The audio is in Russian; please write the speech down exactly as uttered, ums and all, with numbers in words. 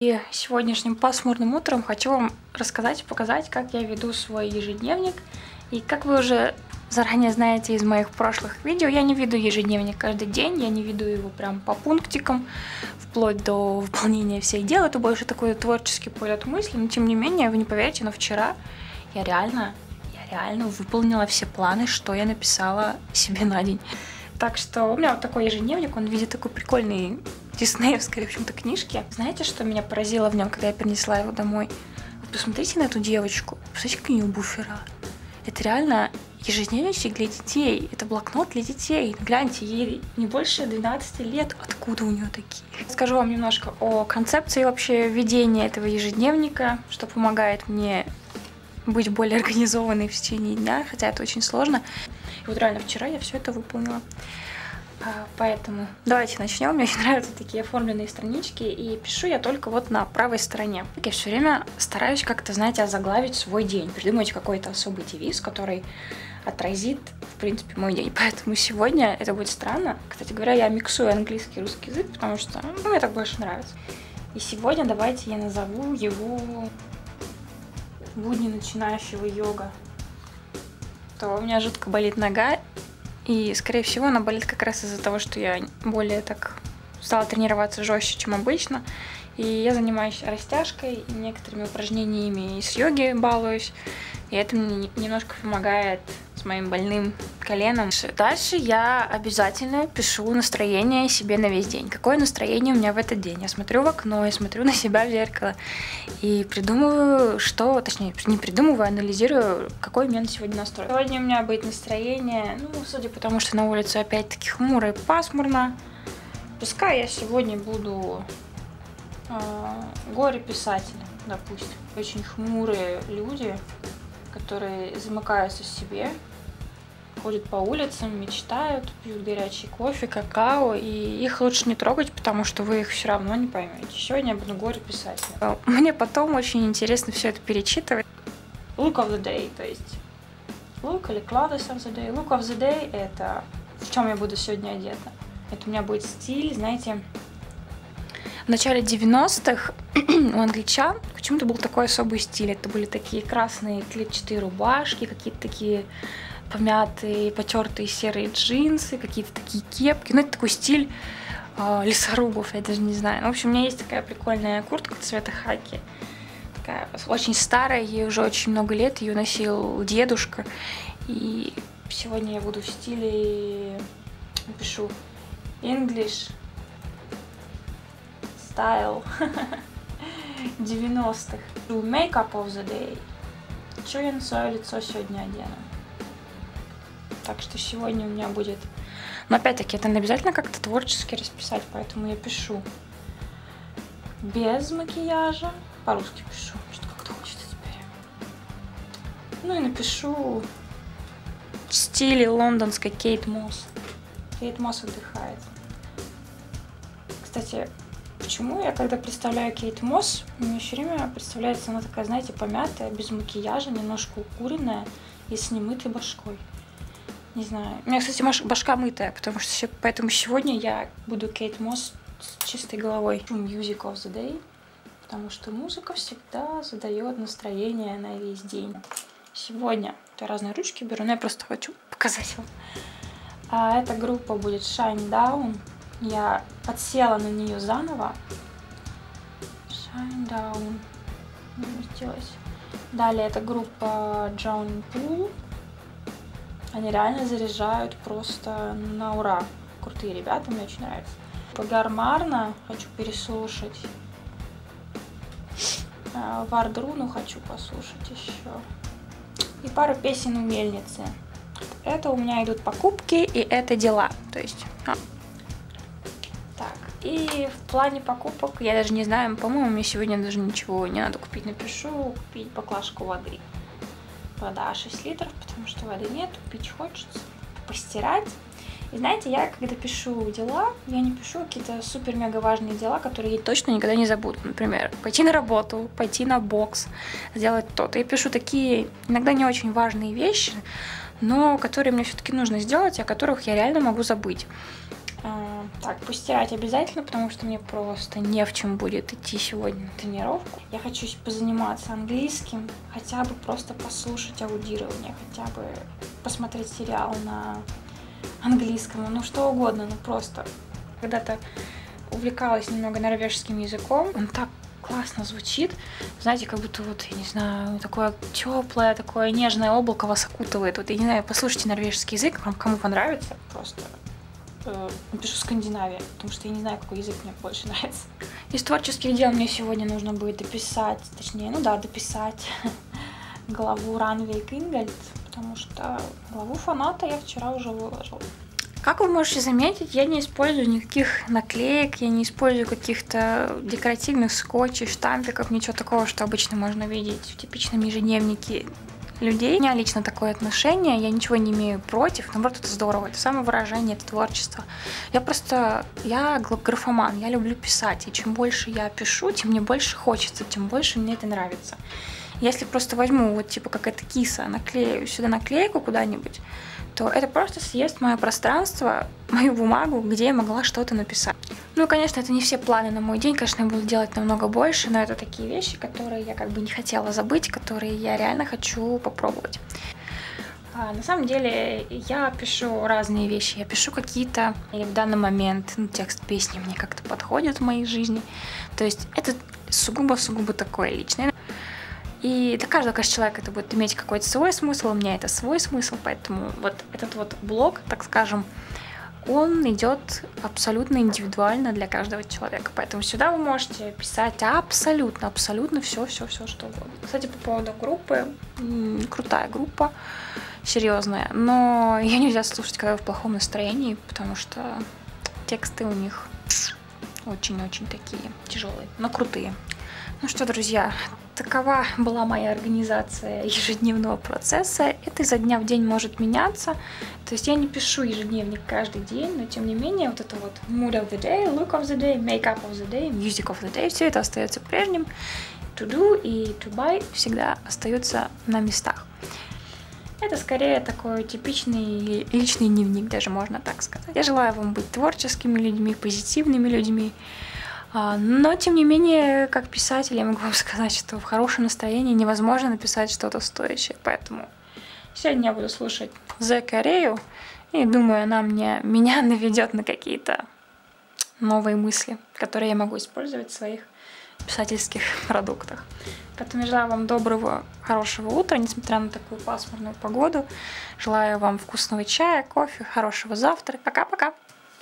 И сегодняшним пасмурным утром хочу вам рассказать и показать, как я веду свой ежедневник. И как вы уже заранее знаете из моих прошлых видео, я не веду ежедневник каждый день, я не веду его прям по пунктикам, вплоть до выполнения всех дел. Это больше такой творческий полет мысли, но тем не менее, вы не поверите, но вчера я реально, я реально выполнила все планы, что я написала себе на день. Так что у меня вот такой ежедневник, он в виде такой прикольной диснеевской, в общем-то, книжки. Знаете, что меня поразило в нем, когда я принесла его домой? Вы посмотрите на эту девочку, посмотрите, какие у нее буфера. Это реально ежедневничек для детей, это блокнот для детей. Гляньте, ей не больше двенадцати лет, откуда у нее такие? Скажу вам немножко о концепции вообще ведения этого ежедневника, что помогает мне быть более организованной в течение дня, хотя это очень сложно. И вот реально вчера я все это выполнила. Поэтому давайте начнем. Мне очень нравятся такие оформленные странички, и пишу я только вот на правой стороне. Я все время стараюсь как-то, знаете, озаглавить свой день, придумать какой-то особый девиз, который отразит, в принципе, мой день. Поэтому сегодня это будет странно. Кстати говоря, я миксую английский и русский язык, потому что ну, мне так больше нравится. И сегодня давайте я назову его «Будни начинающего йога». То у меня жутко болит нога. И, скорее всего, она болит как раз из-за того, что я более так стала тренироваться жестче, чем обычно. И я занимаюсь растяжкой и некоторыми упражнениями из йоги балуюсь. И это мне немножко помогает с моим больным коленом. Дальше я обязательно пишу настроение себе на весь день. Какое настроение у меня в этот день? Я смотрю в окно, я смотрю на себя в зеркало и придумываю, что... Точнее, не придумываю, а анализирую, какой у меня на сегодня настрой. Сегодня у меня будет настроение, ну, судя по тому, что на улице опять-таки хмуро и пасмурно, пускай я сегодня буду э, горе-писателем, допустим. Очень хмурые люди, которые замыкаются в себе, ходят по улицам, мечтают, пьют горячий кофе, какао, и их лучше не трогать, потому что вы их все равно не поймете. Сегодня я буду горе-писателем. Мне потом очень интересно все это перечитывать. Look of the day, то есть look или clothes of the day. Look of the day — это в чем я буду сегодня одета. Это у меня будет стиль, знаете, в начале девяностых у англичан почему-то был такой особый стиль. Это были такие красные клетчатые рубашки, какие-то такие помятые, потертые серые джинсы, какие-то такие кепки. Ну, это такой стиль э, лесорубов, я даже не знаю. В общем, у меня есть такая прикольная куртка цвета хаки. Такая очень старая, ей уже очень много лет, ее носил дедушка. И сегодня я буду в стиле, напишу, English style девяностых. Makeup of the day. Что я на свое лицо сегодня одену? Так что сегодня у меня будет... Но опять-таки, это не обязательно как-то творчески расписать, поэтому я пишу без макияжа. По-русски пишу, что как-то хочется теперь. Ну и напишу в стиле лондонской Кейт Мосс. Кейт Мосс отдыхает. Кстати, почему я, когда представляю Кейт Мосс, мне все время представляется она такая, знаете, помятая, без макияжа, немножко укуренная и с немытой башкой. Не знаю. У меня, кстати, башка мытая, потому что поэтому сегодня я буду Кейт Мосс с чистой головой. Music of the day, потому что музыка всегда задает настроение на весь день. Сегодня я разные ручки беру, но я просто хочу показать вам. А эта группа будет Shine Down. Я подсела на нее заново. Shine Down. Не уместилась. Далее это группа John Poole. Они реально заряжают просто на ура. Крутые ребята, мне очень нравится. Пагар Марна хочу переслушать. Вардруну хочу послушать еще. И пару песен у Мельницы. Это у меня идут покупки, и это дела. То есть... А. Так, и в плане покупок, я даже не знаю, по-моему, мне сегодня даже ничего не надо купить. Напишу купить баклажку воды. Вода шесть литров, потому что воды нет, пить хочется, постирать. И знаете, я когда пишу дела, я не пишу какие-то супер-мега важные дела, которые я точно никогда не забуду. Например, пойти на работу, пойти на бокс, сделать то-то. Я пишу такие иногда не очень важные вещи, но которые мне все-таки нужно сделать, о которых я реально могу забыть. Так, постирать обязательно, потому что мне просто не в чем будет идти сегодня на тренировку. Я хочу позаниматься английским, хотя бы просто послушать аудирование, хотя бы посмотреть сериал на английском, ну что угодно, ну просто. Когда-то увлекалась немного норвежским языком, он так классно звучит, знаете, как будто вот, я не знаю, такое теплое, такое нежное облако вас окутывает. Вот, я не знаю, послушайте норвежский язык, вам кому понравится, просто э, напишу Скандинавия, потому что я не знаю, какой язык мне больше нравится. Из творческих дел мне сегодня нужно будет дописать, точнее, ну да, дописать главу Ранвейк Ингольд, потому что главу фаната я вчера уже выложила. Как вы можете заметить, я не использую никаких наклеек, я не использую каких-то декоративных скотчей, штампиков, ничего такого, что обычно можно видеть в типичном ежедневнике людей. У меня лично такое отношение, я ничего не имею против, наоборот, это здорово, это самовыражение, это творчество. Я просто, я графоман, я люблю писать, и чем больше я пишу, тем мне больше хочется, тем больше мне это нравится. Если просто возьму, вот типа как эта киса, наклею сюда наклейку куда-нибудь, то это просто съест мое пространство, мою бумагу, где я могла что-то написать. Ну, конечно, это не все планы на мой день, конечно, я буду делать намного больше, но это такие вещи, которые я как бы не хотела забыть, которые я реально хочу попробовать. А, на самом деле, я пишу разные вещи, я пишу какие-то, или в данный момент, ну, текст песни мне как-то подходит в моей жизни, то есть это сугубо-сугубо такое личное. И для каждого, конечно, человека это будет иметь какой-то свой смысл, у меня это свой смысл, поэтому вот этот вот блог, так скажем, он идет абсолютно индивидуально для каждого человека. Поэтому сюда вы можете писать абсолютно, абсолютно все, все, все, что угодно. Кстати, по поводу группы, крутая группа, серьезная, но ее нельзя слушать, когда вы в плохом настроении, потому что тексты у них очень-очень такие тяжелые, но крутые. Ну что, друзья, такова была моя организация ежедневного процесса. Это изо дня в день может меняться. То есть я не пишу ежедневник каждый день, но тем не менее вот это вот mood of the day, look of the day, make-up of the day, music of the day, все это остается прежним. To do и to buy всегда остаются на местах. Это скорее такой типичный личный дневник, даже можно так сказать. Я желаю вам быть творческими людьми, позитивными людьми. Но, тем не менее, как писатель, я могу вам сказать, что в хорошем настроении невозможно написать что-то стоящее. Поэтому сегодня я буду слушать Зе Корею, и думаю, она мне, меня наведет на какие-то новые мысли, которые я могу использовать в своих писательских продуктах. Поэтому я желаю вам доброго, хорошего утра, несмотря на такую пасмурную погоду. Желаю вам вкусного чая, кофе, хорошего завтрака. Пока-пока!